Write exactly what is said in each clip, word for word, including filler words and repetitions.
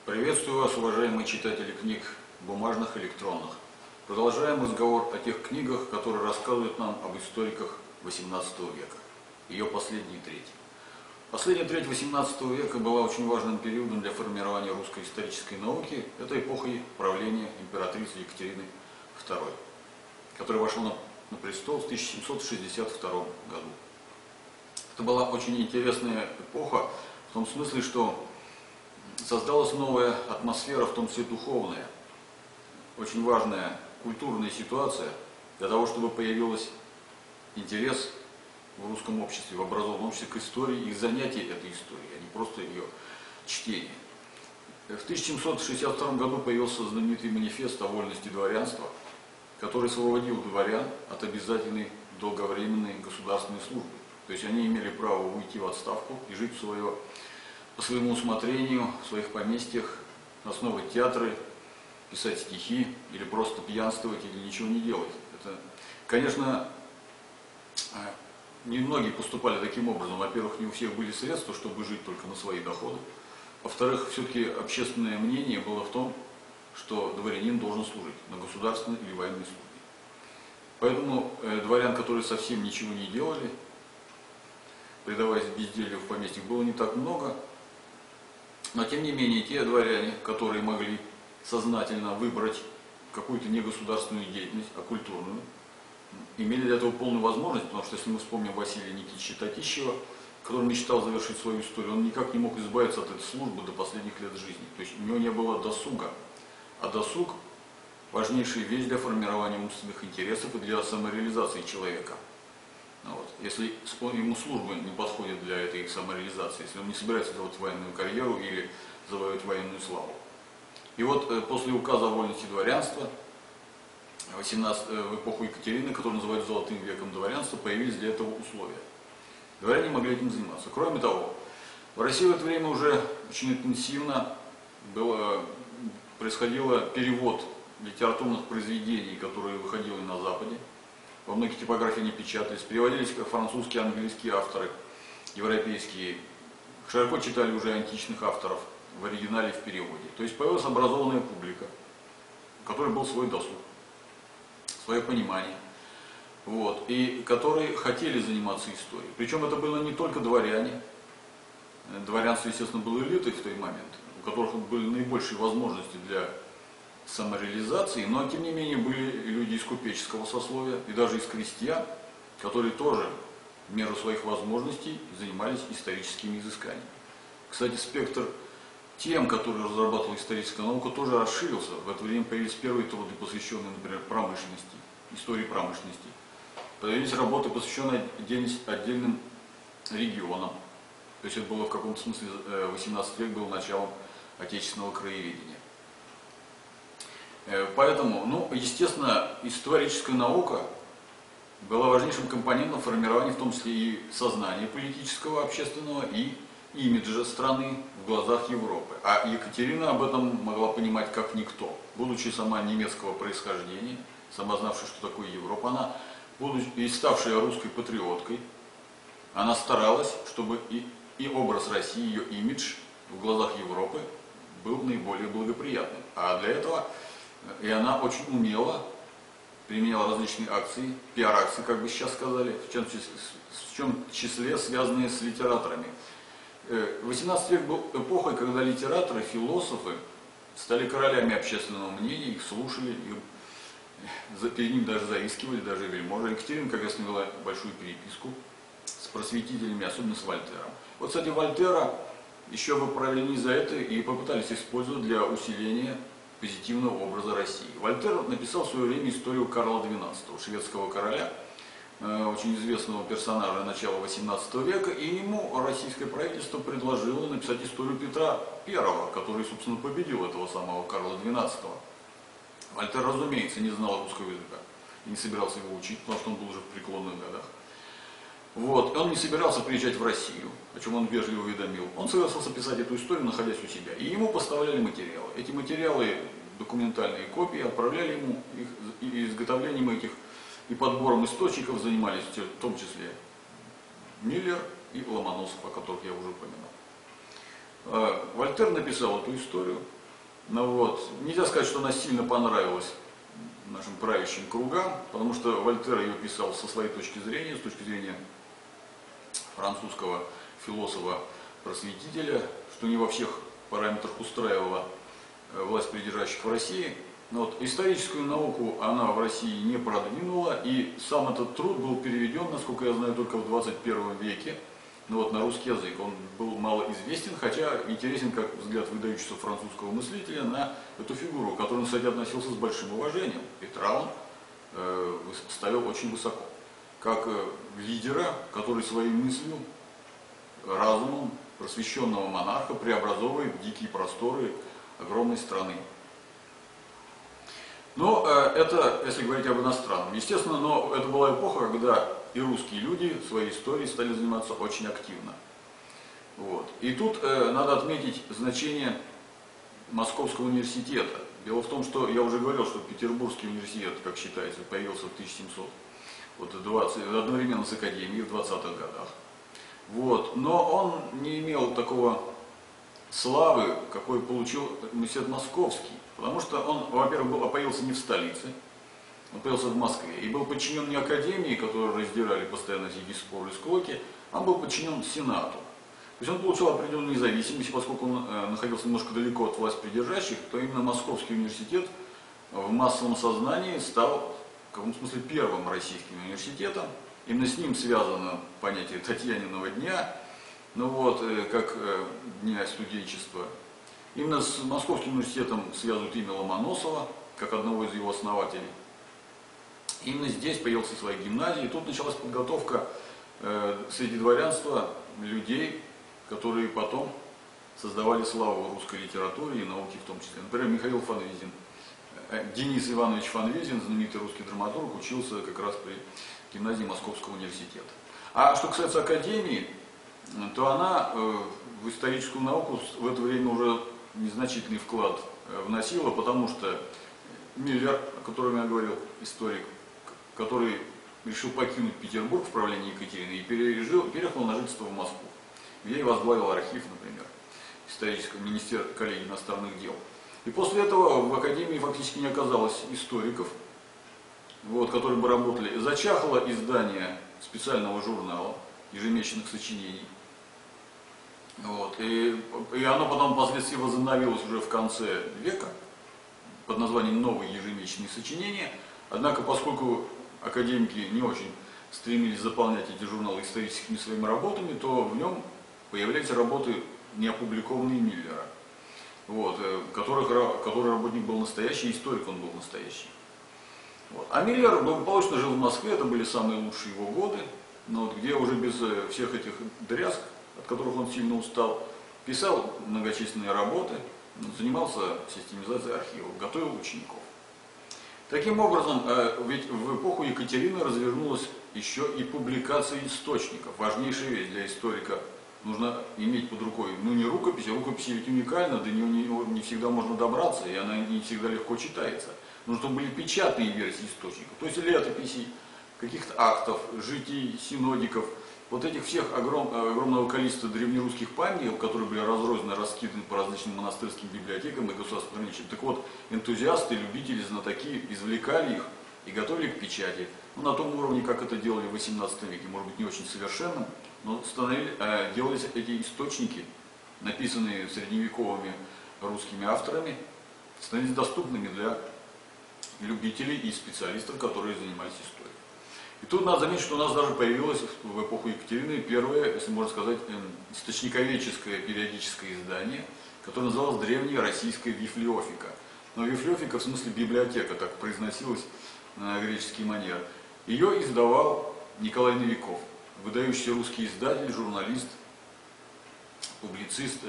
Приветствую вас, уважаемые читатели книг бумажных и электронных. Продолжаем разговор о тех книгах, которые рассказывают нам об историках восемнадцатого века, ее последней трети. Последняя треть восемнадцатого века была очень важным периодом для формирования русской исторической науки. Это эпохой правления императрицы Екатерины второй, которая вошла на, на престол в тысяча семьсот шестьдесят втором году. Это была очень интересная эпоха в том смысле, что создалась новая атмосфера, в том числе духовная, очень важная культурная ситуация для того, чтобы появился интерес в русском обществе, в образованном обществе к истории и занятия этой историей, а не просто ее чтение. В тысяча семьсот шестьдесят втором году появился знаменитый манифест о вольности дворянства, который освободил дворян от обязательной долговременной государственной службы. То есть они имели право уйти в отставку и жить в свое, по своему усмотрению в своих поместьях, основывать театры, писать стихи или просто пьянствовать или ничего не делать. Это, конечно, немногие поступали таким образом. Во-первых, не у всех были средства, чтобы жить только на свои доходы. Во-вторых, все-таки общественное мнение было в том, что дворянин должен служить на государственной или военной службе. Поэтому э, дворян, которые совсем ничего не делали, предаваясь безделью в поместьях, было не так много. Но тем не менее, те дворяне, которые могли сознательно выбрать какую-то не государственную деятельность, а культурную, имели для этого полную возможность, потому что если мы вспомним Василия Никитича Татищева, который мечтал завершить свою историю, он никак не мог избавиться от этой службы до последних лет жизни. То есть у него не было досуга. А досуг – важнейшая вещь для формирования умственных интересов и для самореализации человека. Вот. Если ему служба не подходит для этой самореализации, если он не собирается делать военную карьеру или завоевать военную славу. И вот э, после указа о вольности дворянства восемнадцатого, э, в эпоху Екатерины, которую называют золотым веком дворянства, появились для этого условия. Дворяне могли этим заниматься. Кроме того, в России в это время уже очень интенсивно было, происходило перевод литературных произведений, которые выходили на Западе. Во многих типографиях не печатались, переводились французские, английские авторы, европейские. Широко читали уже античных авторов в оригинале и в переводе. То есть появилась образованная публика, у которой был свой досуг, свое понимание, вот, и которые хотели заниматься историей. Причем это было не только дворяне. Дворянство, естественно, было элитой в тот момент, у которых были наибольшие возможности для самореализации, но тем не менее были люди из купеческого сословия и даже из крестьян, которые тоже в меру своих возможностей занимались историческими изысканиями. Кстати, спектр тем, которые разрабатывала историческая наука, тоже расширился. В это время появились первые труды, посвященные, например, промышленности, истории промышленности. Появились работы, посвященные отдельным регионам. То есть это было в каком-то смысле восемнадцатый век был началом отечественного краеведения. Поэтому, ну, естественно, историческая наука была важнейшим компонентом формирования, в том числе и сознания политического, общественного, и имиджа страны в глазах Европы. А Екатерина об этом могла понимать как никто. Будучи сама немецкого происхождения, сама знавшая, что такое Европа, она, будучи и ставшая русской патриоткой, она старалась, чтобы и, и образ России, ее имидж в глазах Европы был наиболее благоприятным. А для этого и она очень умело применяла различные акции, пиар-акции, как бы сейчас сказали, в чем, в чем числе связанные с литераторами. восемнадцатый век был эпохой, когда литераторы, философы стали королями общественного мнения, их слушали, их, перед ним даже заискивали, даже вельможи. Екатерина как раз вела большую переписку с просветителями, особенно с Вольтером. Вот, кстати, Вольтера еще в правлении за это и попытались использовать для усиления позитивного образа России. Вольтер написал в свое время историю Карла двенадцатого, шведского короля, очень известного персонажа начала восемнадцатого века, и ему российское правительство предложило написать историю Петра Первого, который, собственно, победил этого самого Карла двенадцатого. Вольтер, разумеется, не знал русского языка и не собирался его учить, потому что он был уже в преклонных годах. Вот. Он не собирался приезжать в Россию, о чем он вежливо уведомил. Он согласился писать эту историю, находясь у себя. И ему поставляли материалы. Эти материалы, документальные копии, отправляли ему, их, и изготовлением этих и подбором источников занимались в том числе Миллер и Ломоносов, о которых я уже упоминал. Вольтер написал эту историю. Ну, вот. Нельзя сказать, что она сильно понравилась нашим правящим кругам, потому что Вольтер ее писал со своей точки зрения, с точки зрения французского философа-просветителя, что не во всех параметрах устраивала власть придержащих в России. Но вот историческую науку она в России не продвинула, и сам этот труд был переведен, насколько я знаю, только в двадцать первом веке, ну вот, на русский язык. Он был малоизвестен, хотя интересен как взгляд выдающегося французского мыслителя на эту фигуру, к которой он, кстати, относился с большим уважением. Петра он э, ставил очень высоко, как э, лидера, который своей мыслью, разумом просвещенного монарха преобразовывает дикие просторы огромной страны. Но э, это, если говорить об иностранном, естественно, но это была эпоха, когда и русские люди своей историей стали заниматься очень активно. Вот. И тут э, надо отметить значение Московского университета. Дело в том, что я уже говорил, что Петербургский университет, как считается, появился в тысяча семьсот двадцатых, одновременно с Академией в двадцатых годах. Вот. Но он не имел такого славы, какой получил университет Московский. Потому что он, во-первых, появился не в столице, он появился в Москве. И был подчинен не Академии, которые раздирали постоянно эти споры и склоки, а он был подчинен Сенату. То есть он получил определенную независимость, поскольку он э, находился немножко далеко от власть придержащих, то именно Московский университет в массовом сознании стал, в каком смысле, первым российским университетом. Именно с ним связано понятие Татьянинова дня, ну вот, э, как э, дня студенчества. Именно с Московским университетом связывают имя Ломоносова, как одного из его основателей. Именно здесь появился своя гимназия, и тут началась подготовка э, среди дворянства людей, которые потом создавали славу русской литературе и науке в том числе. Например, Михаил Фанвизин. Денис Иванович Фанвизин, знаменитый русский драматург, учился как раз при гимназии Московского университета. А что касается Академии, то она э, в историческую науку в это время уже незначительный вклад вносила, потому что Миллер, о котором я говорил, историк, который решил покинуть Петербург в правлении Екатерины и пережил, переехал на жительство в Москву, где и возглавил архив, например, исторического министерства коллегии иностранных дел. И после этого в Академии фактически не оказалось историков, вот, которые бы работали. Зачахло издание специального журнала ежемесячных сочинений. Вот, и, и оно потом впоследствии возобновилось уже в конце века под названием «Новые ежемесячные сочинения». Однако, поскольку академики не очень стремились заполнять эти журналы историческими своими работами, то в нем появлялись работы, не опубликованные Миллера, вот, которых, который работник был настоящий, историк он был настоящий. Вот. А Миллер благополучно жил в Москве, это были самые лучшие его годы, но вот, где уже без всех этих дрязг, от которых он сильно устал, писал многочисленные работы, занимался систематизацией архивов, готовил учеников. Таким образом, ведь в эпоху Екатерины развернулась еще и публикация источников. Важнейшая вещь для историка. Нужно иметь под рукой, ну не рукопись, а рукопись ведь уникальна, до нее не, не всегда можно добраться, и она не всегда легко читается. Нужно, чтобы были печатные версии источников, то есть летописей, каких-то актов, житий, синодиков, вот этих всех огром, огромного количества древнерусских памятников, которые были разрознены, раскиданы по различным монастырским библиотекам и государственным хранилищам. Так вот, энтузиасты, любители, знатоки извлекали их и готовили к печати. Ну, на том уровне, как это делали в восемнадцатом веке, может быть, не очень совершенным, но э, делались эти источники, написанные средневековыми русскими авторами, становились доступными для любителей и специалистов, которые занимались историей. И тут надо заметить, что у нас даже появилось в эпоху Екатерины первое, если можно сказать, источниковедческое периодическое издание, которое называлось «Древняя российская библиофика». Но библиофика в смысле библиотека, так произносилось на греческий манер. Ее издавал Николай Новиков, выдающийся русский издатель, журналист, публицист,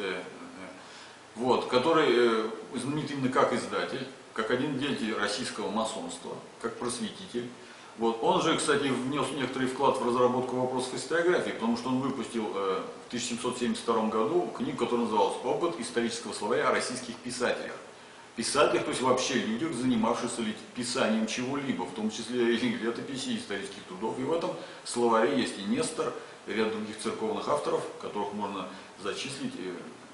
вот, который знаменит именно как издатель, как один деятель российского масонства, как просветитель. Вот. Он же, кстати, внес некоторый вклад в разработку вопросов историографии, потому что он выпустил э, в тысяча семьсот семьдесят втором году книгу, которая называлась «Опыт исторического словаря о российских писателях». Писателях, то есть вообще людях, занимавшихся писанием чего-либо, в том числе и летописей, исторических трудов. И в этом словаре есть и Нестор, и ряд других церковных авторов, которых можно зачислить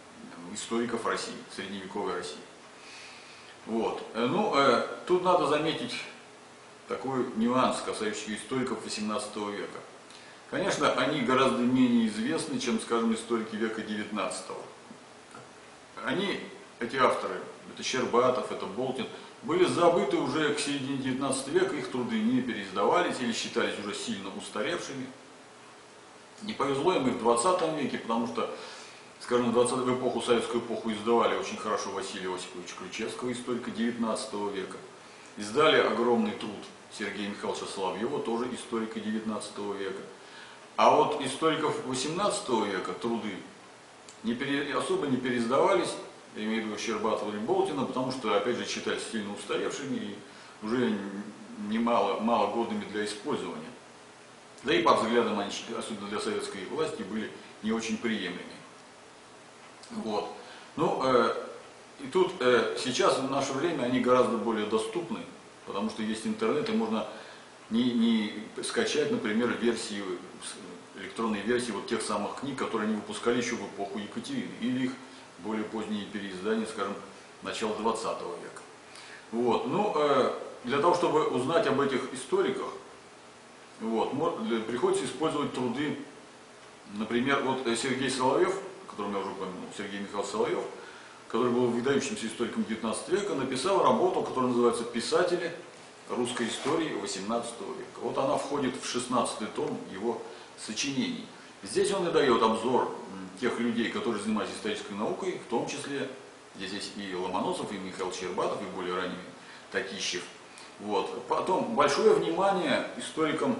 историков России, средневековой России. Вот. Ну, э, тут надо заметить такой нюанс, касающийся историков восемнадцатого века. Конечно, они гораздо менее известны, чем, скажем, историки века девятнадцатого. Они, эти авторы, это Щербатов, это Болтин, были забыты уже к середине девятнадцатого века, их труды не переиздавались или считались уже сильно устаревшими. Не повезло им и в двадцатом веке, потому что, скажем, в двадцатую эпоху, советскую эпоху издавали очень хорошо Василия Осиповича Ключевского, историка девятнадцатого века. Издали огромный труд Сергея Михайловича Соловьева, тоже историка девятнадцатого века. А вот историков восемнадцатого века труды не пере, особо не переиздавались, я имею в виду Щербатова или Болтина, потому что, опять же, считались сильно устаревшими и уже немало, мало годными для использования. Да и по взглядам они, особенно для советской власти, были не очень приемлемыми. Вот. Ну, э, и тут э, сейчас, в наше время, они гораздо более доступны, потому что есть интернет, и можно не, не скачать, например, версии, электронные версии вот тех самых книг, которые они выпускали еще в эпоху Екатерины, или их более поздние переиздания, скажем, начала двадцатого века. Вот. Ну, э, для того, чтобы узнать об этих историках, вот, приходится использовать труды, например, вот Сергей Соловьев, о котором я уже упомянул, Сергей Михайлович Соловьев, который был выдающимся историком девятнадцатого века, написал работу, которая называется «Писатели русской истории восемнадцатого века». Вот она входит в шестнадцатый том его сочинений. Здесь он и дает обзор тех людей, которые занимаются исторической наукой, в том числе здесь есть и Ломоносов, и Михаил Щербатов, и более ранее Татищев. Вот. Потом большое внимание историкам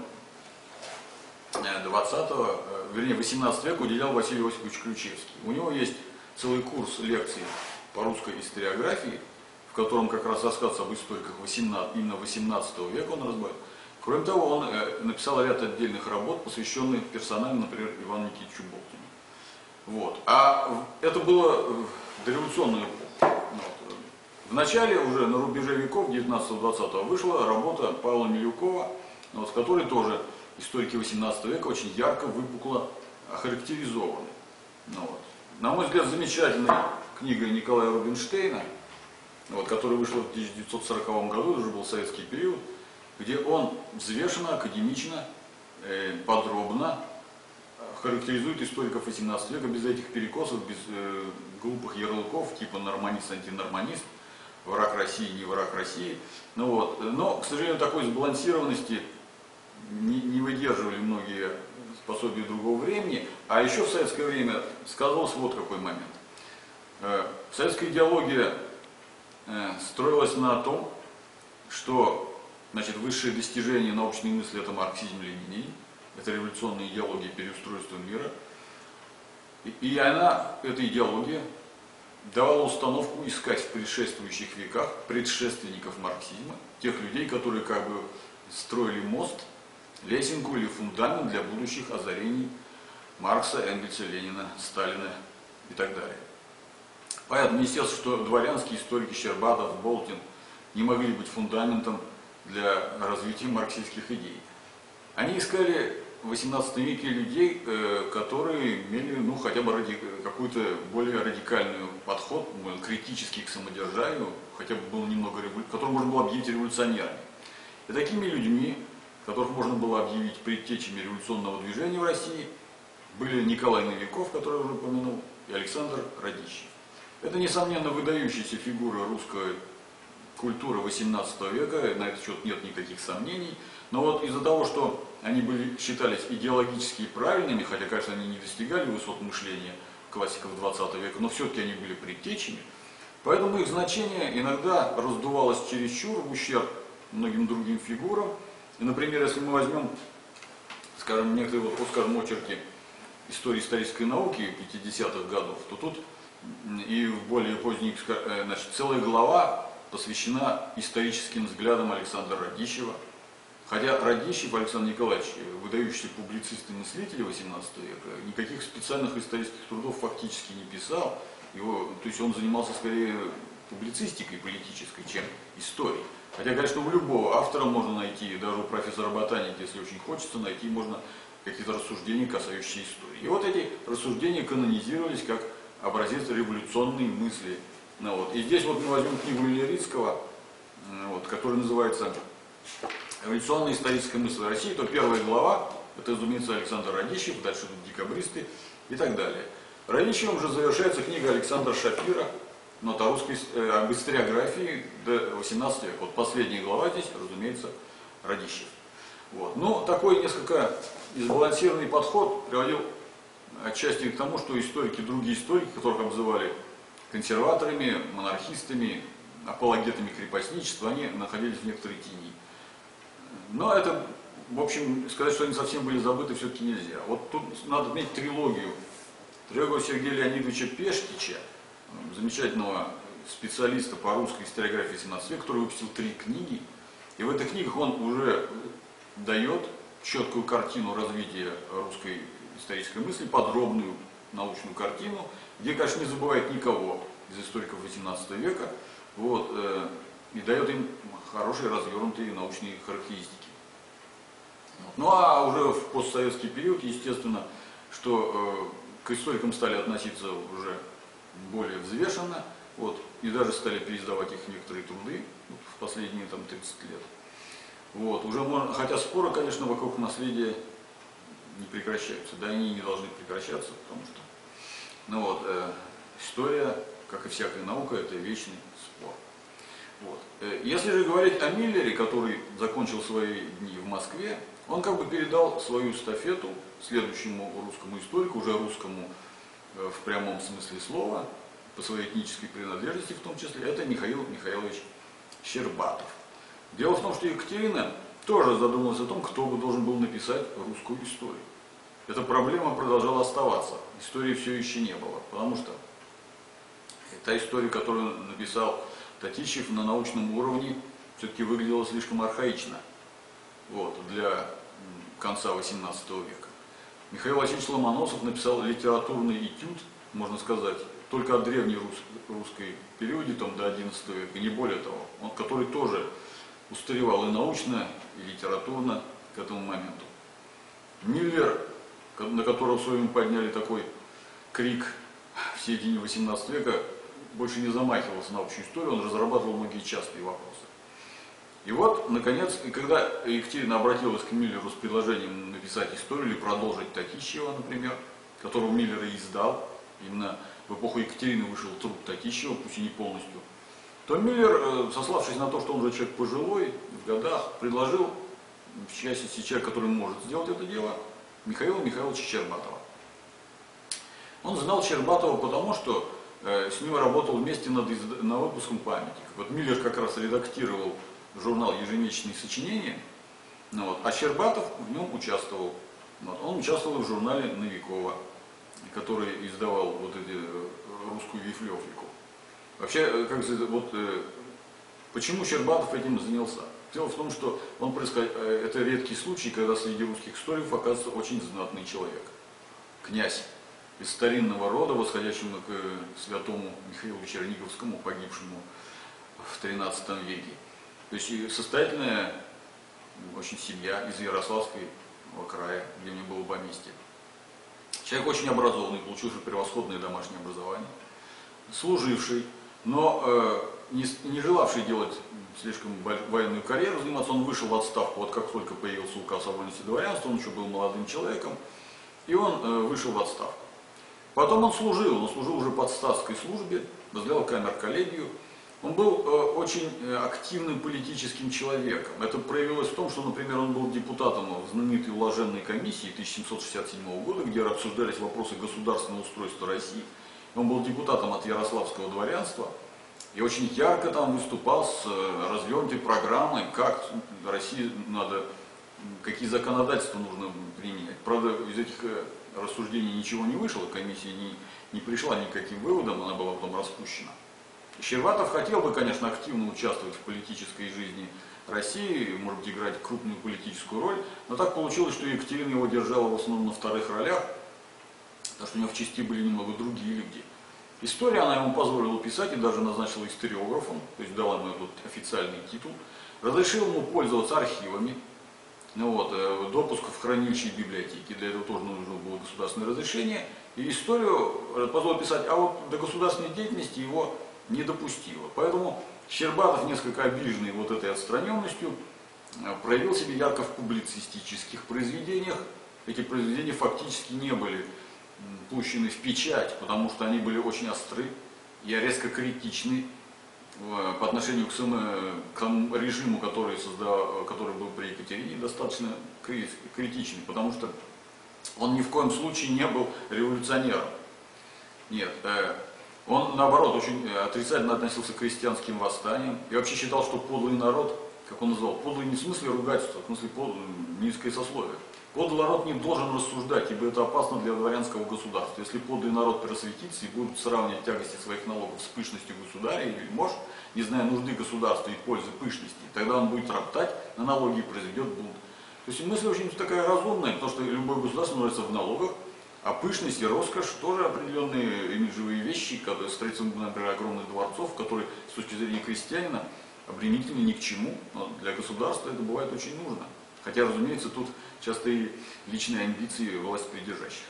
двадцатого, вернее восемнадцатого века уделял Василий Осипович Ключевский. У него есть целый курс лекций по русской историографии, в котором как раз рассказывается об историках восемнадцатого, именно восемнадцатого века он разбавил. Кроме того, он написал ряд отдельных работ, посвященных персонально, например, Ивану Никитичу Болтину. Вот. А это было в дореволюционную эпоху. Вот. В начале, уже на рубеже веков, девятнадцатого-двадцатого, вышла работа Павла Милюкова, вот, в которой тоже историки восемнадцатого века очень ярко, выпукло охарактеризованы. Ну, вот. На мой взгляд, замечательная книга Николая Рубинштейна, вот, которая вышла в тысяча девятьсот сороковом году, это уже был советский период, где он взвешенно, академично, э, подробно характеризует историков восемнадцатого века без этих перекосов, без э, глупых ярлыков типа норманист, антинорманист, враг России, не враг России. Ну, вот. Но, к сожалению, такой сбалансированности не, не выдерживали многие пособия другого времени. А еще в советское время сказывался вот какой момент. Э, советская идеология э, строилась на том, что, значит, высшее достижение научной мысли — это марксизм-ленинизм, это революционная идеология переустройства мира. И, и она, эта идеология, давала установку искать в предшествующих веках предшественников марксизма, тех людей, которые как бы строили мост, лесенку или фундамент для будущих озарений Маркса, Энгельса, Ленина, Сталина и так далее. Поэтому, естественно, что дворянские историки Щербатов, Болтин не могли быть фундаментом для развития марксистских идей. Они искали в восемнадцатом веке людей, которые имели, ну, хотя бы ради, какой-то более радикальный подход, критический к самодержавию, хотя бы был немного, которых можно было объявить революционерами. И такими людьми, которых можно было объявить предтечами революционного движения в России, были Николай Новиков, который я уже упомянул, и Александр Радищев. Это, несомненно, выдающиеся фигуры русской культуры восемнадцатого века, на этот счет нет никаких сомнений. Но вот из-за того, что они были, считались идеологически правильными, хотя, конечно, они не достигали высот мышления классиков двадцатого века, но все-таки они были предтечами, поэтому их значение иногда раздувалось чересчур в ущерб многим другим фигурам. И, например, если мы возьмем, скажем, некоторые, вот, скажем, очерки истории исторической науки пятидесятых годов, то тут и в более поздних, значит, целая глава посвящена историческим взглядам Александра Радищева. Хотя Радищев Александр Николаевич, выдающийся публицист и мыслитель восемнадцатого века, никаких специальных исторических трудов фактически не писал. Его, то есть он занимался скорее публицистикой политической, чем историей. Хотя, конечно, у любого автора можно найти, даже у профессора ботаники, если очень хочется, найти можно какие-то рассуждения, касающиеся истории. И вот эти рассуждения канонизировались как образец революционной мысли. Ну, вот. И здесь вот мы возьмем книгу Илья-Рицкого, вот, которая называется «Революционная историческая мысль России», то первая глава, это, разумеется, Александр Радищев, дальше идут декабристы и так далее. Радищевым же завершается книга Александра Шапира «Нота русской э, об историографии до восемнадцатого века». Вот последняя глава здесь, разумеется, Радищев. Вот. Но такой несколько избалансированный подход приводил отчасти к тому, что историки, другие историки, которых обзывали консерваторами, монархистами, апологетами крепостничества, они находились в некоторой тени. Но это, в общем, сказать, что они совсем были забыты, все-таки нельзя. Вот тут надо отметить трилогию. Трилогию Сергея Леонидовича Пештича, замечательного специалиста по русской историографии семнадцатого века, который выпустил три книги. И в этих книгах он уже дает четкую картину развития русской исторической мысли, подробную научную картину, где, конечно, не забывает никого из историков восемнадцатого века, вот, э, и дает им хорошие развернутые научные характеристики. Ну а уже в постсоветский период, естественно, что э, к историкам стали относиться уже более взвешенно, вот, и даже стали переиздавать их некоторые труды вот, в последние там, тридцать лет. Вот, уже можно, хотя споры, конечно, вокруг наследия не прекращаются, да, они не должны прекращаться, потому что ну, вот, э, история, как и всякая наука, это вечный спор. Вот. Если же говорить о Миллере, который закончил свои дни в Москве, он как бы передал свою эстафету следующему русскому историку, уже русскому э, в прямом смысле слова, по своей этнической принадлежности в том числе, это Михаил Михайлович Щербатов. Дело в том, что Екатерина тоже задумалась о том, кто бы должен был написать русскую историю. Эта проблема продолжала оставаться, истории все еще не было, потому что та история, которую написал Татищев на научном уровне, все-таки выглядела слишком архаично вот, для конца восемнадцатого века. Михаил Васильевич Ломоносов написал литературный этюд, можно сказать, только о древней рус, русской периоде, там, до одиннадцатого века, не более того, он, который тоже устаревал и научно, и литературно к этому моменту. Миллер, на которого в свое время подняли такой крик в середине восемнадцатого века, больше не замахивался на общую историю, он разрабатывал многие частные вопросы. И вот, наконец, когда Екатерина обратилась к Миллеру с предложением написать историю или продолжить Татищева, например, которого Миллер и издал, именно в эпоху Екатерины вышел труд Татищева, пусть и не полностью, то Миллер, сославшись на то, что он уже человек пожилой, в годах, предложил, в частности, человек, который может сделать это дело, Михаила Михайловича Щербатова. Он знал Щербатова потому, что э, с ним работал вместе над, над выпуском памятников. Вот Миллер как раз редактировал журнал «Ежемесячные сочинения», ну, вот, а Щербатов в нем участвовал. Вот, он участвовал в журнале Новикова, который издавал вот эти, русскую вифлеофику. Вообще, как сказать, вот, э, почему Щербатов этим занялся? Дело в том, что он происход... это редкий случай, когда среди русских историков оказывается очень знатный человек. Князь из старинного рода, восходящему к святому Михаилу Черниговскому, погибшему в тринадцатом веке. То есть состоятельная очень семья из Ярославского края, где у него было поместье. Человек очень образованный, получивший превосходное домашнее образование, служивший, но э, не, не желавший делать слишком военную карьеру, заниматься, он вышел в отставку, вот как только появился указ о вольности дворянства, он еще был молодым человеком, и он э, вышел в отставку. Потом он служил, он служил уже под статской службе, возглавлял камер-коллегию. Он был э, очень активным политическим человеком. Это проявилось в том, что, например, он был депутатом в знаменитой уложенной комиссии тысяча семьсот шестьдесят седьмого года, где обсуждались вопросы государственного устройства России. Он был депутатом от Ярославского дворянства и очень ярко там выступал с развернутой программой, как России надо, какие законодательства нужно применять. Правда, из этих рассуждений ничего не вышло, комиссия не, не пришла ни к каким выводам, она была потом распущена. Щербатов хотел бы, конечно, активно участвовать в политической жизни России, может быть, играть крупную политическую роль, но так получилось, что Екатерина его держала в основном на вторых ролях, потому что у него в части были немного другие люди. История она ему позволила писать и даже назначила историографом, то есть дала ему этот официальный титул, разрешила ему пользоваться архивами, Ну, вот, э, допуск в хранилище и библиотеки. Для этого тоже нужно было государственное разрешение. И историю позволил писать, а вот до государственной деятельности его не допустило. Поэтому Щербатов, несколько обиженный вот этой отстраненностью, проявил себя ярко в публицистических произведениях. Эти произведения фактически не были пущены в печать, потому что они были очень остры и резко критичны по отношению к, самому, к режиму, который, создал, который был при Екатерине, достаточно критичный, потому что он ни в коем случае не был революционером. Нет, он наоборот очень отрицательно относился к крестьянским восстаниям и вообще считал, что подлый народ, как он называл, подлый не в смысле ругательства, а в смысле подлый, низкое сословие. Подлый народ не должен рассуждать, ибо это опасно для дворянского государства. Если подлый народ просветится и будет сравнивать тягости своих налогов с пышностью государя или вельмож, не зная нужды государства и пользы пышности, тогда он будет роптать на налоги и произведет бунт. То есть мысль очень такая разумная, потому что любое государство нуждается в налогах, а пышность и роскошь тоже определенные имиджевые вещи, когда строительство, например, огромных дворцов, которые с точки зрения крестьянина обременительны ни к чему, но для государства это бывает очень нужно. Хотя, разумеется, тут часто и личные амбиции власть придержащих.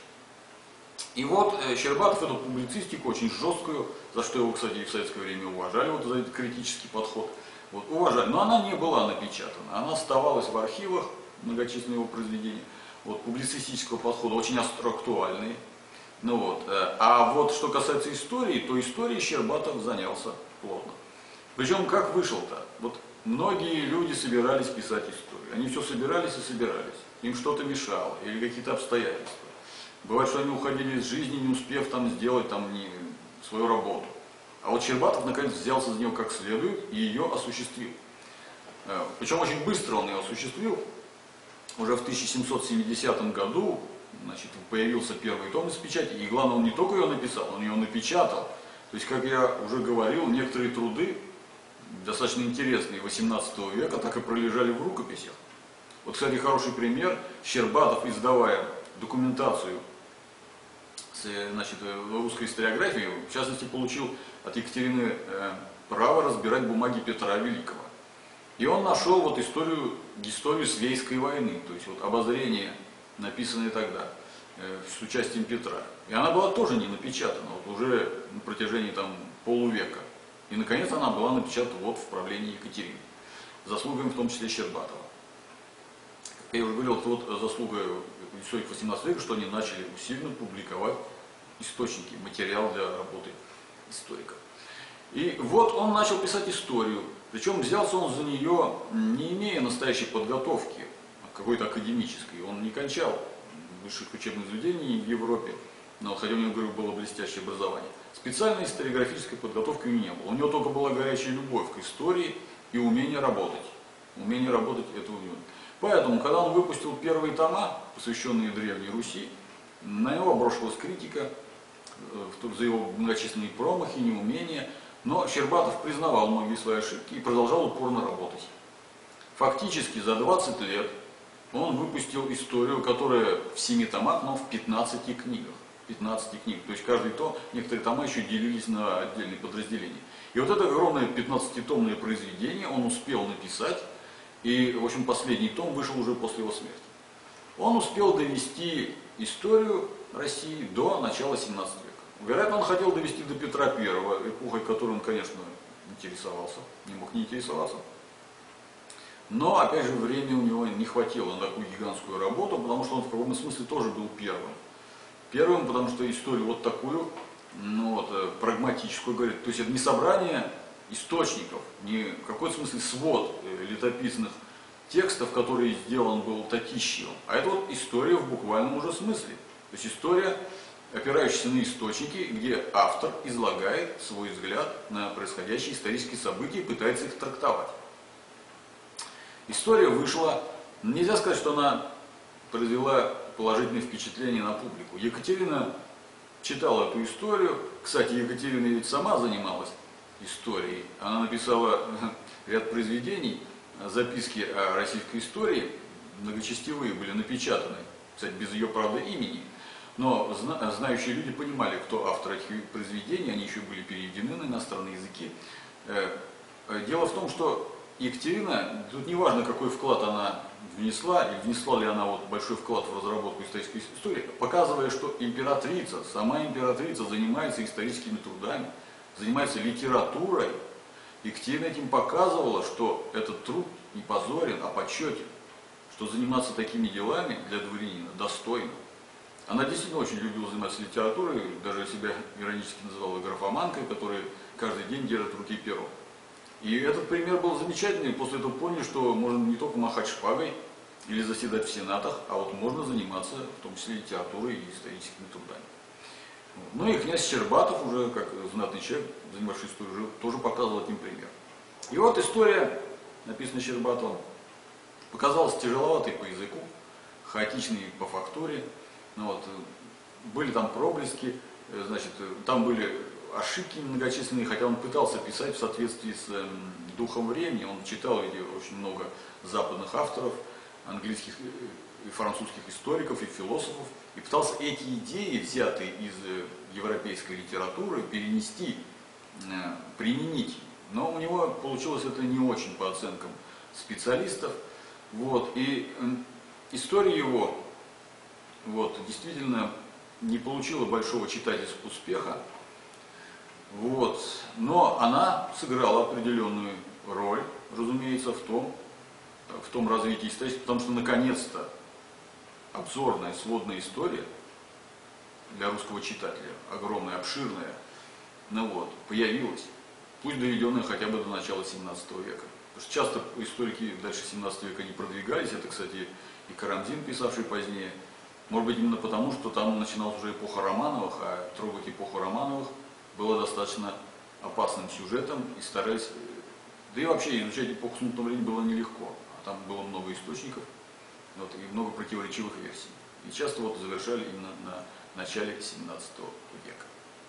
И вот э, Щербатов эту публицистику очень жесткую, за что его, кстати, и в советское время уважали, вот за этот критический подход, вот, уважали. Но она не была напечатана, она оставалась в архивах, многочисленные его произведения, вот, публицистического подхода, очень актуальные. Ну, вот, э, а вот что касается истории, то историей Щербатов занялся плотно. Причем как вышел-то? Вот многие люди собирались писать историю. Они все собирались и собирались. Им что-то мешало или какие-то обстоятельства. Бывает, что они уходили из жизни, не успев там сделать там, не, свою работу. А вот Щербатов наконец взялся за нее как следует и ее осуществил. Причем очень быстро он ее осуществил. Уже в тысяча семьсот семидесятом году, значит, появился первый том из печати. И главное, он не только ее написал, он ее напечатал. То есть, как я уже говорил, некоторые труды, достаточно интересные восемнадцатого века, так и пролежали в рукописях. Вот, кстати, хороший пример. Щербатов, издавая документацию значит, русской историографии, в частности, получил от Екатерины э, право разбирать бумаги Петра Великого. И он нашел вот историю, историю Свейской войны, то есть вот обозрение, написанное тогда, э, с участием Петра. И она была тоже не напечатана, вот уже на протяжении там, полувека. И, наконец, она была напечатана вот в правлении Екатерины, заслугами в том числе Щербатова. Я уже говорил, это вот заслуга историков восемнадцатого века, что они начали усиленно публиковать источники, материал для работы историков. И вот он начал писать историю, причем взялся он за нее, не имея настоящей подготовки, какой-то академической. Он не кончал высших учебных заведений в Европе, но, хотя у него, говорю, было блестящее образование. Специальной историографической подготовки у него не было. У него только была горячая любовь к истории и умение работать. Умение работать это у него. Поэтому, когда он выпустил первые тома, посвященные Древней Руси, на него обрушилась критика за его многочисленные промахи, неумения. Но Щербатов признавал многие свои ошибки и продолжал упорно работать. Фактически за двадцать лет он выпустил историю, которая в семи томах, но в пятнадцати книгах. пятнадцати книг. То есть каждый том, некоторые тома еще делились на отдельные подразделения. И вот это огромное пятнадцатитомное произведение он успел написать. И, в общем, последний том вышел уже после его смерти. Он успел довести историю России до начала семнадцатого века. Вероятно, он хотел довести до Петра Первого, эпохой, которой он, конечно, интересовался, не мог не интересоваться. Но, опять же, времени у него не хватило на такую гигантскую работу, потому что он в каком-то смысле тоже был первым. Первым, потому что историю вот такую, ну, вот, прагматическую, говорит, то есть это не собрание источников, не в какой-то смысле свод летописных текстов, который сделан был Татищевым, а это вот история в буквальном уже смысле. То есть история, опирающаяся на источники, где автор излагает свой взгляд на происходящие исторические события и пытается их трактовать. История вышла, нельзя сказать, что она произвела положительное впечатление на публику. Екатерина читала эту историю, кстати, Екатерина ведь сама занималась историей. Она написала ряд произведений, записки о российской истории, многочастивые были напечатаны, кстати, без ее, правда, имени. Но знающие люди понимали, кто автор этих произведений, они еще были переведены на иностранные языки. Дело в том, что Екатерина, тут не важно, какой вклад она внесла, и внесла ли она вот большой вклад в разработку исторической истории, показывая, что императрица, сама императрица занимается историческими трудами, занимается литературой, и Екатерина этим показывала, что этот труд не позорен, а почетен, что заниматься такими делами для дворянина достойно. Она действительно очень любила заниматься литературой, даже себя иронически называла графоманкой, которая каждый день держит в руке перо. И этот пример был замечательный, после этого поняли, что можно не только махать шпагой или заседать в сенатах, а вот можно заниматься в том числе литературой и историческими трудами. Ну и князь Щербатов, уже как знатный человек, занимавший историю, уже тоже показывал этим пример. И вот история, написанная Щербатовым, показалась тяжеловатой по языку, хаотичной по фактуре. Ну вот, были там проблески, значит, там были ошибки многочисленные, хотя он пытался писать в соответствии с э, духом времени. Он читал ведь очень много западных авторов, английских и французских историков и философов, и пытался эти идеи, взятые из э, европейской литературы, перенести, э, применить. Но у него получилось это не очень по оценкам специалистов. Вот, и э, история его вот, действительно не получила большого читательского успеха. Вот. Но она сыграла определенную роль, разумеется, в том, в том развитии истории, потому что наконец-то обзорная, сводная история для русского читателя, огромная, обширная, ну вот, появилась, пусть доведенная хотя бы до начала семнадцатого века. Потому что часто историки дальше семнадцатого века не продвигались, это, кстати, и Карамзин, писавший позднее, может быть, именно потому, что там начиналась уже эпоха Романовых, а трогать эпоху Романовых было достаточно опасным сюжетом, и старались, да и вообще изучать эпоху смутного времени было нелегко, а там было много источников, вот, и много противоречивых версий. И часто вот завершали именно на начале семнадцатого века.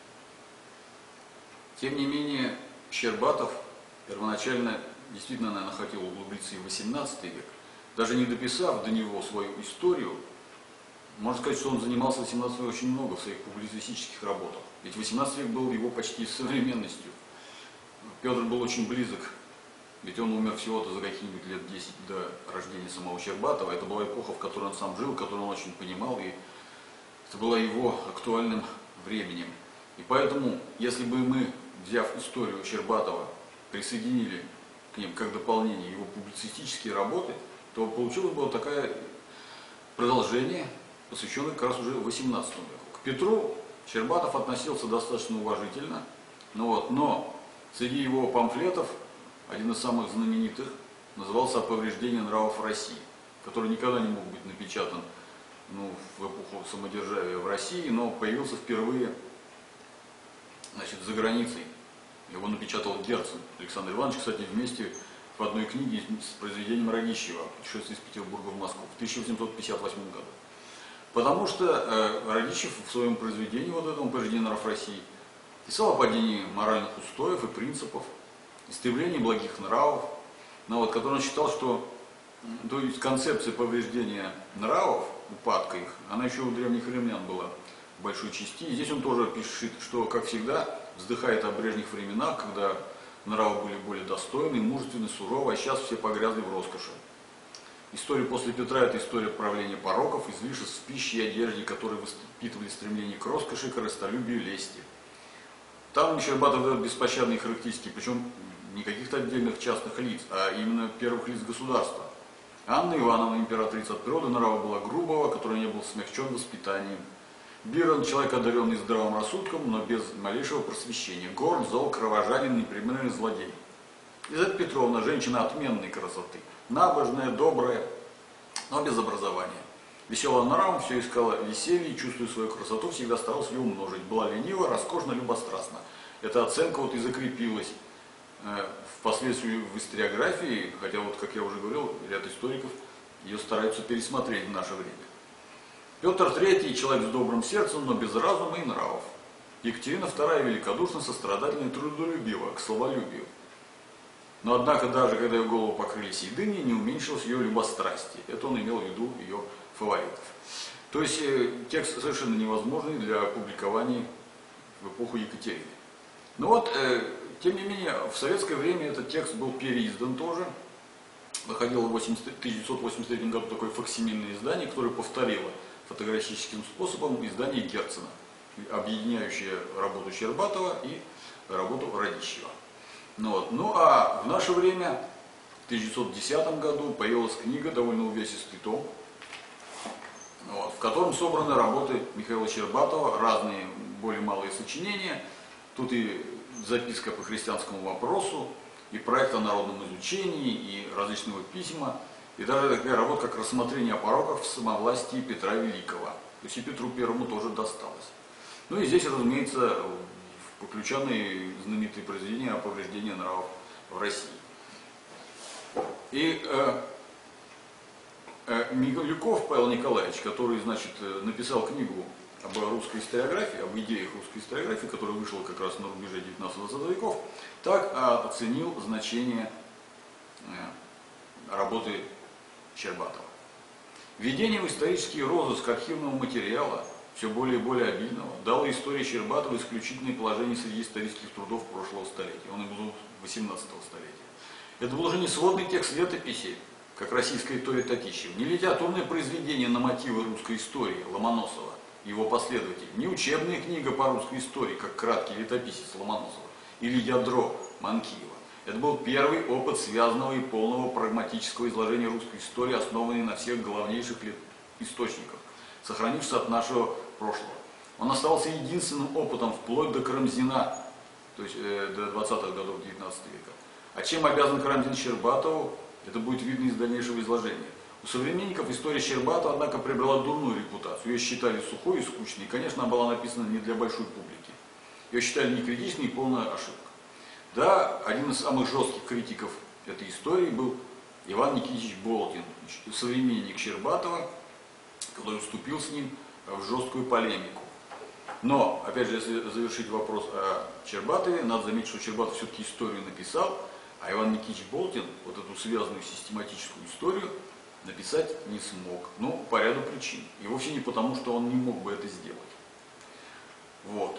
Тем не менее, Щербатов первоначально действительно, наверное, хотел углубиться и в восемнадцатый век, даже не дописав до него свою историю. Можно сказать, что он занимался в восемнадцатом веке очень много в своих публицистических работах. Ведь восемнадцатый век был его почти современностью. Петр был очень близок, ведь он умер всего-то за какие-нибудь лет десять до рождения самого Щербатова. Это была эпоха, в которой он сам жил, которую он очень понимал, и это было его актуальным временем. И поэтому, если бы мы, взяв историю Щербатова, присоединили к ним как дополнение его публицистические работы, то получилось бы вот такое продолжение, посвященное как раз уже восемнадцатому веку. К Петру Щербатов относился достаточно уважительно, но, вот, но среди его памфлетов один из самых знаменитых назывался «О нравов России», который никогда не мог быть напечатан ну, в эпоху самодержавия в России, но появился впервые, значит, за границей. Его напечатал Герцен Александр Иванович, кстати, вместе в одной книге с произведением Радищева «Путешествие из Петербурга в Москву» в тысяча восемьсот пятьдесят восьмом году. Потому что э, Радищев в своем произведении, вот этом «О нравов России», писал о падении моральных устоев и принципов, истреблении благих нравов, но вот, который он считал, что то есть концепция повреждения нравов, упадка их, она еще у древних римлян была в большой части. И здесь он тоже пишет, что, как всегда, вздыхает о прежних временах, когда нравы были более достойны, мужественны, суровы, а сейчас все погрязли в роскоши. История после Петра – это история правления пороков, излишеств в пище и одежде, которые воспитывали стремление к роскоши, корыстолюбию, лести. Там Щербатов дает беспощадные характеристики, причем не каких-то отдельных частных лиц, а именно первых лиц государства. Анна Ивановна, императрица от природы, нрава была грубого, который не был смягчен воспитанием. Бирон, человек, одаренный здравым рассудком, но без малейшего просвещения. Горд, зол, кровожаден, непримерный злодей. Елизавета Петровна, женщина отменной красоты. Набожная, добрая, но без образования. Веселая нравом, все искала веселье, и, чувствуя свою красоту, всегда старалась ее умножить. Была ленива, роскошна, любострастна. Эта оценка вот и закрепилась э, впоследствии в историографии, хотя вот, как я уже говорил, ряд историков ее стараются пересмотреть в наше время. Петр Третий – человек с добрым сердцем, но без разума и нравов. Екатерина Вторая – великодушно, сострадательна и трудолюбива, к словолюбию. Но однако, даже когда ее голову покрыли седыми, не уменьшилось ее любострастие. Это он имел в виду ее фаворитов. То есть э, текст совершенно невозможный для публикования в эпоху Екатерины. Но вот, э, тем не менее, в советское время этот текст был переиздан тоже. выходило в тысяча девятьсот восемьдесят третьем году такое факсимильное издание, которое повторило фотографическим способом издание Герцена, объединяющее работу Щербатова и работу Радищева. Ну, вот. Ну а в наше время, в тысяча девятьсот десятом году, появилась книга, довольно увесистый том, вот, в котором собраны работы Михаила Щербатова, разные более малые сочинения. Тут и записка по христианскому вопросу, и проект о народном изучении, и различные его письма, и даже такая работа, как рассмотрение о пороках в самовластии Петра Великого. То есть и Петру Первому тоже досталось. Ну и здесь, разумеется, включены знаменитые произведения о повреждении нравов в России. И э, э, Мигалюков Павел Николаевич, который, значит, написал книгу об русской историографии, об идеях русской историографии, которая вышла как раз на рубеже девятнадцатого-двадцатого веков, так оценил значение э, работы Щербатова. Введение в исторический розыск архивного материала, все более и более обильного, дало истории Щербатова исключительное положение среди исторических трудов прошлого столетия. Он и был восемнадцатого столетия. Это был уже не сводный текст летописи, как российская история Татищева, не литературное произведение на мотивы русской истории Ломоносова и его последователей, не учебная книга по русской истории, как краткий летописец Ломоносова, или ядро Манкиева. Это был первый опыт связанного и полного прагматического изложения русской истории, основанный на всех главнейших источниках, сохранившись от нашего прошлого. Он оставался единственным опытом вплоть до Карамзина, то есть э, до двадцатых годов девятнадцатого века. А чем обязан Карамзин Щербатову, это будет видно из дальнейшего изложения. У современников история Щербатова, однако, приобрела дурную репутацию. Ее считали сухой и скучной, и, конечно, она была написана не для большой публики. Ее считали некритичной и полная ошибка. Да, один из самых жестких критиков этой истории был Иван Никитич Болтин, современник Щербатова, который вступил с ним в жесткую полемику. Но, опять же, если завершить вопрос о Щербатове, надо заметить, что Щербатов все-таки историю написал, а Иван Никитич Болтин вот эту связанную систематическую историю написать не смог. Ну, по ряду причин. И вовсе не потому, что он не мог бы это сделать. Вот.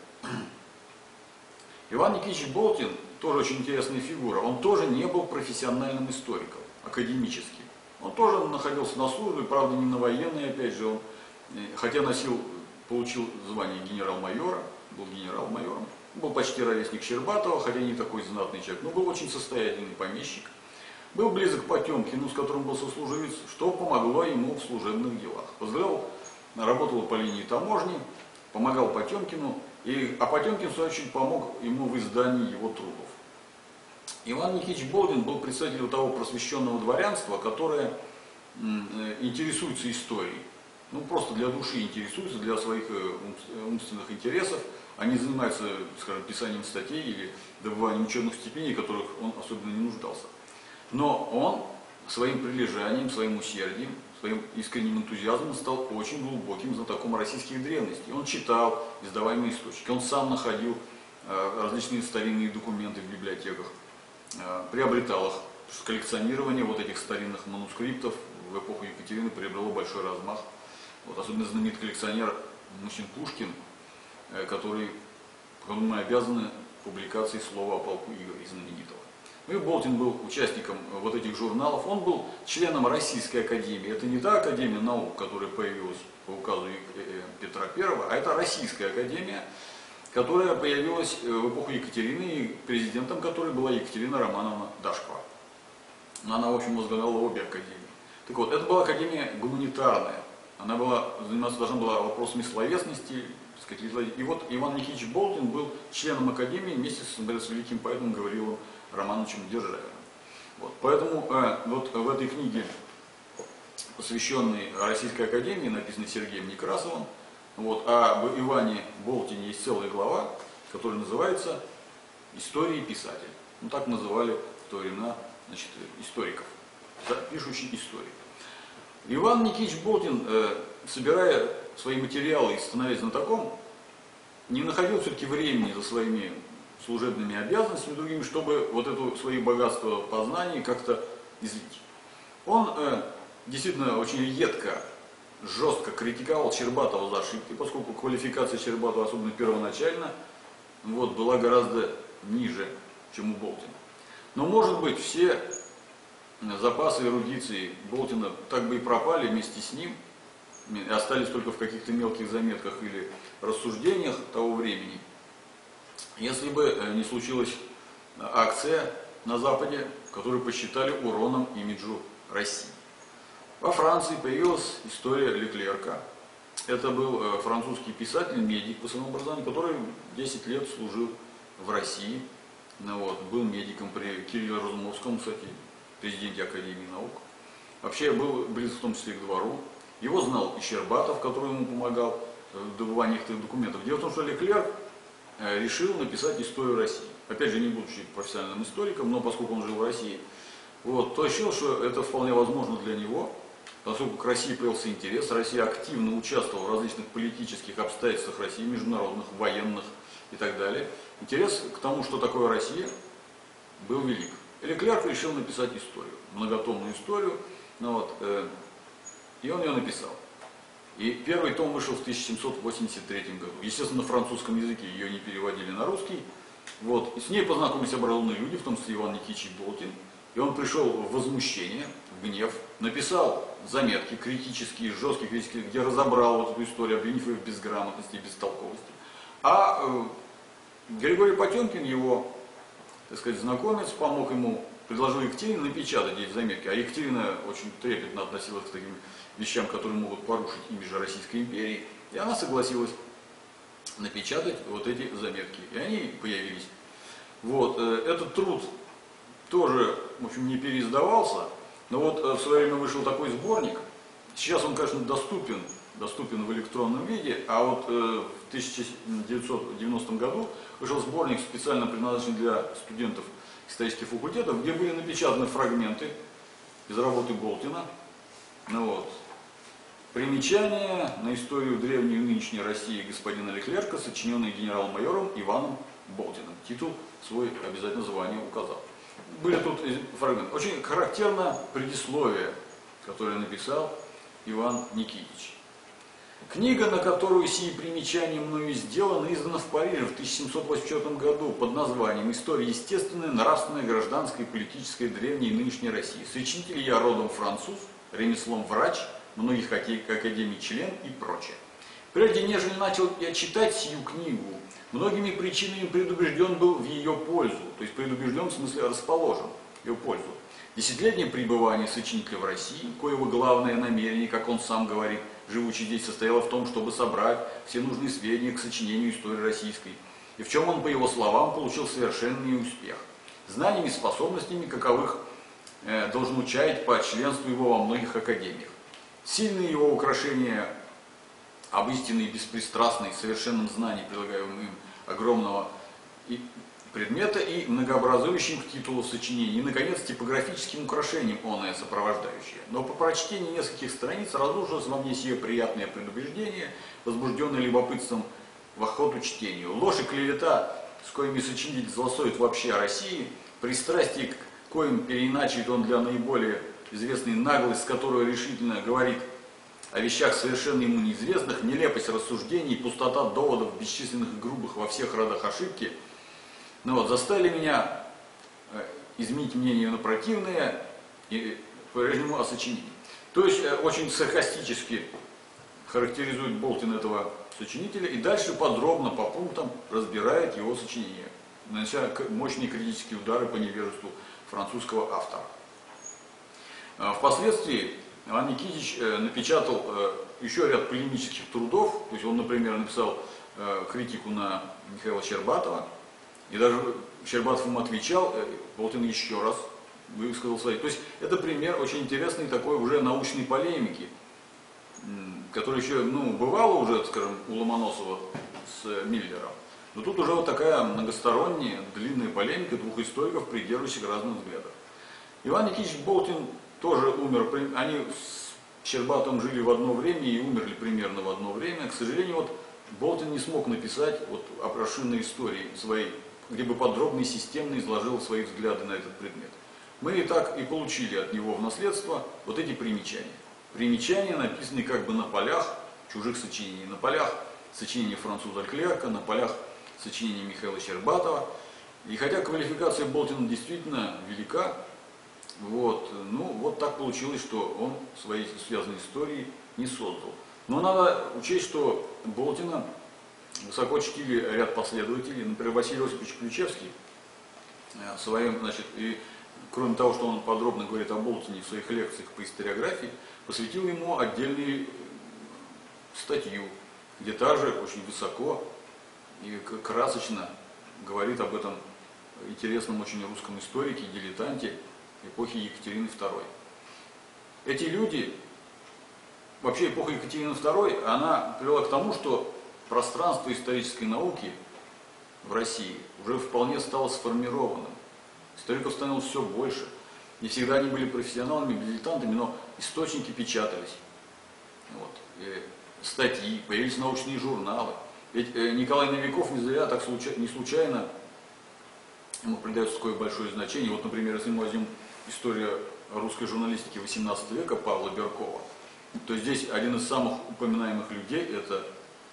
Иван Никитич Болтин тоже очень интересная фигура. Он тоже не был профессиональным историком, академическим. Он тоже находился на службе, правда, не на военной, опять же. Он, хотя носил, получил звание генерал-майора, был генерал-майором. Был почти ровесник Щербатова, хотя не такой знатный человек, но был очень состоятельный помещик. Был близок к Потемкину, с которым был сослуживец, что помогло ему в служебных делах. Возглавлял, работал по линии таможни, помогал Потемкину, и, а Потемкин, в свою очередь, помог ему в издании его трудов. Иван Никитич Болтин был представителем того просвещенного дворянства, которое интересуется историей. Ну, просто для души интересуется, для своих умственных интересов. Они занимаются, скажем, писанием статей или добыванием учебных степеней, в которых он особенно не нуждался. Но он своим прилежанием, своим усердием, своим искренним энтузиазмом стал очень глубоким знатоком российских древностей. Он читал издаваемые источники, он сам находил различные старинные документы в библиотеках, приобретал их. Коллекционирование вот этих старинных манускриптов в эпоху Екатерины приобрело большой размах. Вот, особенно знаменитый коллекционер Мусин Пушкин, который, которому мы обязаны публикацией слова о полку Игоря знаменитого. Ну и Болтин был участником вот этих журналов. Он был членом Российской академии. Это не та академия наук, которая появилась по указу Петра Первого, а это Российская академия, которая появилась в эпоху Екатерины, и президентом которой была Екатерина Романовна Дашкова. Она, в общем, возглавляла обе академии. Так вот, это была академия гуманитарная. Она была, заниматься должна была вопросами словесности. И вот Иван Никитич Болтин был членом академии вместе с, с великим поэтом Гаврилом Романовичем Державиным. Вот. Поэтому э, вот в этой книге, посвященной Российской академии, написанной Сергеем Некрасовым, вот, а об Иване Болтине есть целая глава, которая называется «История и писатель». Ну, так называли в то время, значит, историков, пишущий истории. Иван Никитич Болтин, э, собирая свои материалы и становясь знатоком, не находил все-таки времени за своими служебными обязанностями другими, чтобы вот это свои богатства познаний как-то излить. Он э, действительно очень едко, жестко критиковал Щербатова за ошибки, поскольку квалификация Щербатова, особенно первоначально, вот, была гораздо ниже, чем у Болтина. Но, может быть, все запасы эрудиции Болтина так бы и пропали вместе с ним, и остались только в каких-то мелких заметках или рассуждениях того времени, если бы не случилась акция на Западе, которую посчитали уроном имиджу России. Во Франции появилась история Леклерка. Это был французский писатель, медик по своему образованию, который десять лет служил в России. Ну, вот, был медиком при Кирилле Разумовском, кстати, президенте Академии наук. Вообще был близок в том числе к двору. Его знал и Щербатов, который ему помогал в добывании этих документов. Дело в том, что Леклерк решил написать историю России. Опять же, не будучи профессиональным историком, но поскольку он жил в России, вот, то решил, что это вполне возможно для него, поскольку к России появился интерес. Россия активно участвовала в различных политических обстоятельствах России, международных, военных и так далее. Интерес к тому, что такое Россия, был велик. И Леклерк решил написать историю, многотомную историю, ну, вот, э, и он ее написал. И первый том вышел в тысяча семьсот восемьдесят третьем году. Естественно, на французском языке ее не переводили на русский. Вот. И с ней познакомились образованные люди, в том числе Иван Никитич Болтин. И он пришел в возмущение, в гнев, написал заметки критические, жесткие, критические, где разобрал вот эту историю, обвинив ее в безграмотности и бестолковости. А э, Григорий Потемкин, его, так сказать, знакомец, помог ему, предложил Екатерине напечатать эти заметки. А Екатерина очень трепетно относилась к таким вещам, которые могут порушить имидж Российской империи. И она согласилась напечатать вот эти заметки. И они появились. Вот, э, этот труд тоже, в общем, не переиздавался. Но вот э, в свое время вышел такой сборник. Сейчас он, конечно, доступен, доступен в электронном виде. А вот э, в тысяча девятьсот девяностом году вышел сборник, специально предназначенный для студентов исторических факультетов, где были напечатаны фрагменты из работы Болтина. Ну, вот. Примечание на историю древней и нынешней России господина Леклерка, сочиненный генерал-майором Иваном Болтиным. Титул свой обязательно звание указал. Были тут фрагменты. Очень характерно предисловие, которое написал Иван Никитич. Книга, на которую сии примечания мною сделаны, издана в Париже в тысяча семьсот восемьдесят четвёртом году под названием «История естественная, нравственная, гражданская и политическая древней и нынешней России». Сочинитель я родом француз, ремеслом врач, многих академий член и прочее. Прежде нежели начал я читать сию книгу, многими причинами предубежден был в ее пользу, то есть предубежден в смысле расположен в ее пользу. Десятилетнее пребывание сочинителя в России, коего главное намерение, как он сам говорит, живучи здесь, состояло в том, чтобы собрать все нужные сведения к сочинению истории российской, и в чем он, по его словам, получил совершенный успех. Знаниями и способностями, каковых э, должен учаять по членству его во многих академиях. Сильные его украшения об истинной, беспристрастной, совершенном знании, прилагаемым им огромного и предмета и многообразующим к титулу сочинений, и, наконец, типографическим украшением оное сопровождающее. Но по прочтении нескольких страниц разрушилось во мне сие приятное предубеждение, возбужденное любопытством в охоту чтению. Ложь и клевета, с коими сочинитель злословит вообще о России, пристрастие к коим переиначивает он для наиболее известной наглость, с которой решительно говорит о вещах совершенно ему неизвестных, нелепость рассуждений, пустота доводов, бесчисленных и грубых во всех родах ошибки, ну вот, заставили меня э, изменить мнение на противное и по-прежнему о сочинении. То есть э, очень саркастически характеризует Болтин этого сочинителя и дальше подробно по пунктам разбирает его сочинение, нанося мощные критические удары по невежеству французского автора. Впоследствии Иван Никитич напечатал еще ряд полемических трудов, то есть он, например, написал критику на Михаила Щербатова, и даже Щербатов ему отвечал, Болтин еще раз высказал свои. То есть это пример очень интересной такой уже научной полемики, которая еще, ну, бывала уже, скажем, у Ломоносова с Миллером, но тут уже вот такая многосторонняя, длинная полемика двух историков, придерживающих разных взглядов. Иван Никитич Болтин тоже умер, они с Щербатовым жили в одно время и умерли примерно в одно время. К сожалению, вот Болтин не смог написать вот о расширенной истории своей, где бы подробно и системно изложил свои взгляды на этот предмет. Мы и так и получили от него в наследство вот эти примечания. Примечания, написанные как бы на полях чужих сочинений, на полях сочинений француза Леклерка, на полях сочинений Михаила Щербатова. И хотя квалификация Болтина действительно велика, Вот. Ну, вот так получилось, что он свои связанные истории не создал. Но надо учесть, что Болтина высоко чтили ряд последователей. Например, Василий Осипович Ключевский в своем, значит, и кроме того, что он подробно говорит о Болтине в своих лекциях по историографии, посвятил ему отдельную статью, где также очень высоко и красочно говорит об этом интересном очень русском историке, дилетанте эпохи Екатерины второй. Эти люди, вообще эпоха Екатерины второй, она привела к тому, что пространство исторической науки в России уже вполне стало сформированным. Историков становилось все больше. Не всегда они были профессионалами, дилетантами, но источники печатались. Вот. И статьи, появились научные журналы. Ведь Николай Новиков не зря, так случайно, не случайно, ему придается такое большое значение. Вот, например, если мы возьмем историю русской журналистики восемнадцатого века Павла Беркова, то здесь один из самых упоминаемых людей – это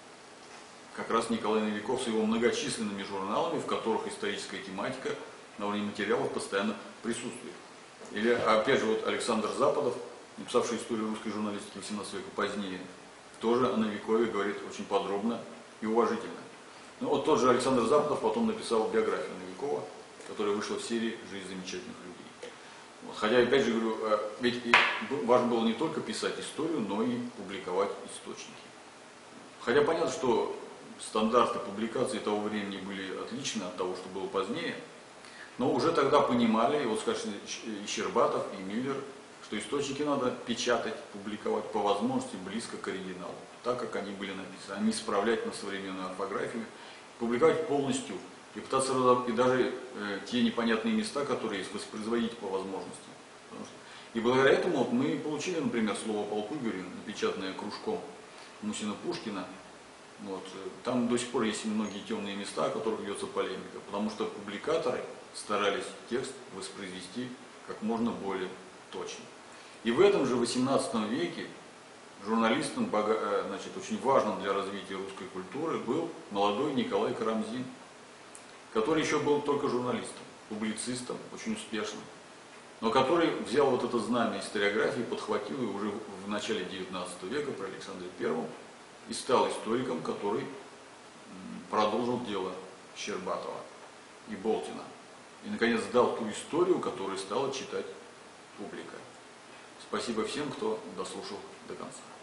как раз Николай Новиков с его многочисленными журналами, в которых историческая тематика на уровне материалов постоянно присутствует. Или, опять же, вот Александр Западов, написавший историю русской журналистики восемнадцатого века позднее, тоже о Новикове говорит очень подробно и уважительно. Ну, вот тот же Александр Западов потом написал биографию Новикова, которая вышла в серии «Жизнь замечательных людей». Вот. Хотя, опять же говорю, ведь важно было не только писать историю, но и публиковать источники. Хотя понятно, что стандарты публикации того времени были отличны от того, что было позднее, но уже тогда понимали, и вот, скажем, и Щербатов, и Миллер, что источники надо печатать, публиковать по возможности близко к оригиналу, так как они были написаны, а не исправлять на современную орфографию, публиковать полностью и пытаться и даже э, те непонятные места, которые есть, воспроизводить по возможности. Что, и благодаря этому вот мы получили, например, слово Полкугин, напечатанное кружком Мусина-Пушкина. Вот, там до сих пор есть многие темные места, о которых ведется полемика, потому что публикаторы старались текст воспроизвести как можно более точно. И в этом же восемнадцатом веке журналистом, значит, очень важным для развития русской культуры был молодой Николай Карамзин, который еще был только журналистом, публицистом, очень успешным, но который взял вот это знамя историографии, подхватил его уже в начале девятнадцатого века при Александре Первом и стал историком, который продолжил дело Щербатова и Болтина. И, наконец, дал ту историю, которую стала читать публика. Спасибо всем, кто дослушал до конца.